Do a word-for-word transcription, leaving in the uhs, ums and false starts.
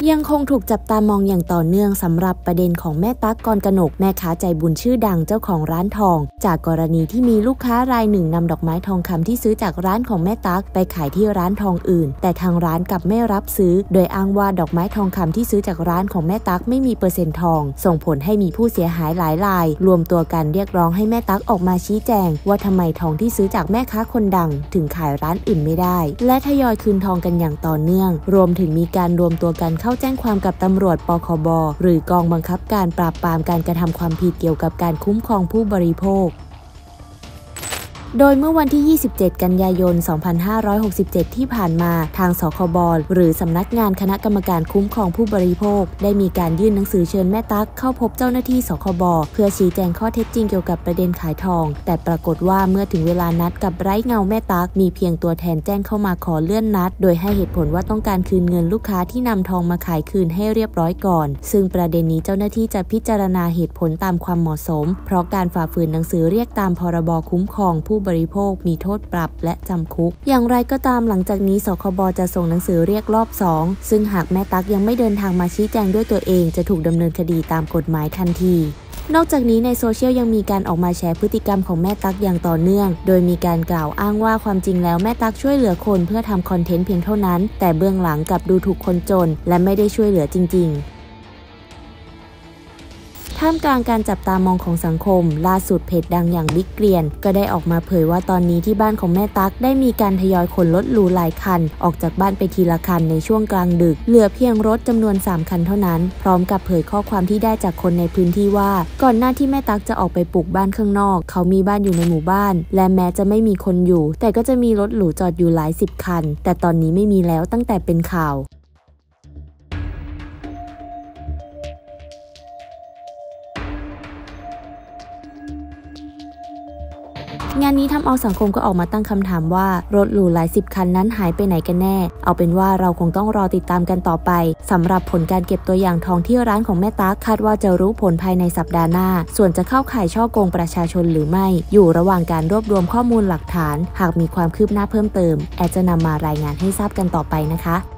ยังคงถูกจับตามองอย่างต่อเนื่องสำหรับประเด็นของแม่ตั๊กกรกนกแม่ค้าใจบุญชื่อดังเจ้าของร้านทองจากกรณีที่มีลูกค้ารายหนึ่งนำดอกไม้ทองคำที่ซื้อจากร้านของแม่ตั๊กไปขายที่ร้านทองอื่นแต่ทางร้านกลับไม่รับซื้อโดยอ้างว่าดอกไม้ทองคำที่ซื้อจากร้านของแม่ตั๊กไม่มีเปอร์เซ็นต์ทองส่งผลให้มีผู้เสียหายหลายรายรวมตัวกันเรียกร้องให้แม่ตั๊กออกมาชี้แจงว่าทำไมทองที่ซื้อจากแม่ค้าคนดังถึงขายร้านอื่นไม่ได้และทยอยคืนทองกันอย่างต่อเนื่องรวมถึงมีการรวมตัวกันเข้าแจ้งความกับตำรวจปคบหรือกองบังคับการปราบปรามการกระทำความผิดเกี่ยวกับการคุ้มครองผู้บริโภคโดยเมื่อวันที่ ยี่สิบเจ็ด กันยายน สองพันห้าร้อยหกสิบเจ็ด ที่ผ่านมาทางสคบหรือสำนักงานคณะกรรมการคุ้มครองผู้บริโภคได้มีการยื่นหนังสือเชิญแม่ตั๊กเข้าพบเจ้าหน้าที่สคบเพื่อชี้แจงข้อเท็จจริงเกี่ยวกับประเด็นขายทองแต่ปรากฏว่าเมื่อถึงเวลานัดกับไร้เงาแม่ตั๊กมีเพียงตัวแทนแจ้งเข้ามาขอเลื่อนนัดโดยให้เหตุผลว่าต้องการคืนเงินลูกค้าที่นำทองมาขายคืนให้เรียบร้อยก่อนซึ่งประเด็นนี้เจ้าหน้าที่จะพิจารณาเหตุผลตามความเหมาะสมเพราะการฝ่าฝืนหนังสือเรียกตามพรบคุ้มครองผู้บริโภคมีโทษปรับและจำคุกอย่างไรก็ตามหลังจากนี้สคบจะส่งหนังสือเรียกรอบสองซึ่งหากแม่ตั๊กยังไม่เดินทางมาชี้แจงด้วยตัวเองจะถูกดำเนินคดีตามกฎหมายทันทีนอกจากนี้ในโซเชียลยังมีการออกมาแชร์พฤติกรรมของแม่ตั๊กอย่างต่อเนื่องโดยมีการกล่าวอ้างว่าความจริงแล้วแม่ตั๊กช่วยเหลือคนเพื่อทำคอนเทนต์เพียงเท่านั้นแต่เบื้องหลังกลับดูถูกคนจนและไม่ได้ช่วยเหลือจริงๆท่ามกลางการจับตามองของสังคมล่าสุดเพจดังอย่างบิ๊กเกรียนก็ได้ออกมาเผยว่าตอนนี้ที่บ้านของแม่ตั๊กได้มีการทยอยขนรถหรูหลายคันออกจากบ้านไปทีละคันในช่วงกลางดึกเหลือเพียงรถจำนวนสามคันเท่านั้นพร้อมกับเผยข้อความที่ได้จากคนในพื้นที่ว่าก่อนหน้าที่แม่ตั๊กจะออกไปปลูกบ้านข้างนอกเขามีบ้านอยู่ในหมู่บ้านและแม้จะไม่มีคนอยู่แต่ก็จะมีรถหรูจอดอยู่หลายสิบคันแต่ตอนนี้ไม่มีแล้วตั้งแต่เป็นข่าวงานนี้ทำเอาสังคมก็ออกมาตั้งคำถามว่ารถหรูหลายสิบคันนั้นหายไปไหนกันแน่เอาเป็นว่าเราคงต้องรอติดตามกันต่อไปสำหรับผลการเก็บตัวอย่างทองที่ร้านของแม่ตั๊กคาดว่าจะรู้ผลภายในสัปดาห์หน้าส่วนจะเข้าข่ายฉ้อโกงประชาชนหรือไม่อยู่ระหว่างการรวบรวมข้อมูลหลักฐานหากมีความคืบหน้าเพิ่มเติมแอดจะนำมารายงานให้ทราบกันต่อไปนะคะ